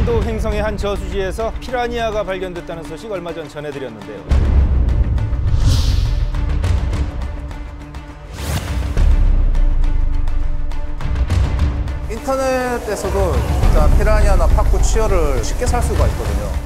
강원도 횡성의 한 저수지에서 피라니아가 발견됐다는 소식 얼마 전 전해드렸는데요. 인터넷에서도 진짜 피라니아나 파쿠 치어를 쉽게 살 수가 있거든요.